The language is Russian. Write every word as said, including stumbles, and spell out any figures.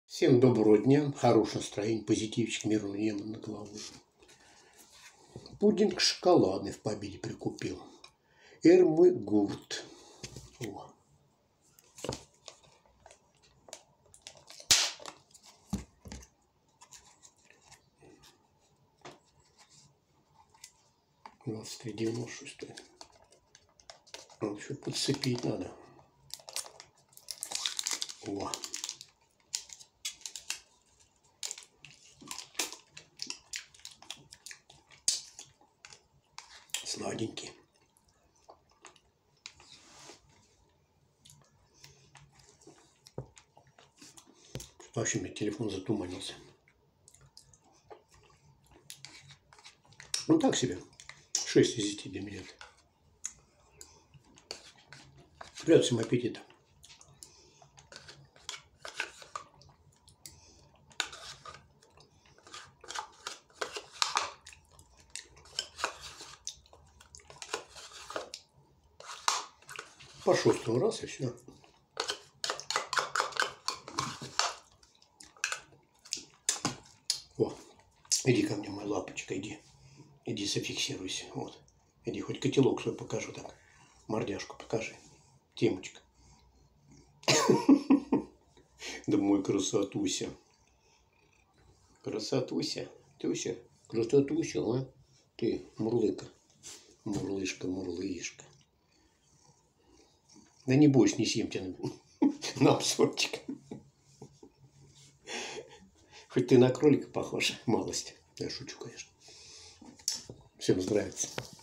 Всем доброго дня, хорошего настроения, позитивчик, мирного неба над головой. Пудинг шоколадный в Победе прикупил. Эрмигурт. О. двадцать три девяносто шесть. Вот еще подцепить надо. О. Сладенький. Вообще, у меня телефон затуманился. Ну так себе. шесть из десяти для меня. Привет, всем аппетита. По шестому раз и все. О, иди ко мне, моя лапочка, иди. Иди, зафиксируйся. Вот. Иди, хоть котелок свой покажу так. Мордяшку покажи. Темочка. Да мой красотуся. Красотуся. Туся. Красотуся, а? Ты, мурлыка. Мурлышка, мурлышка. Да не бойся, не съем тебя на обзорчик. Хоть ты на кролика похож, малость. Я шучу, конечно. Всем нравится.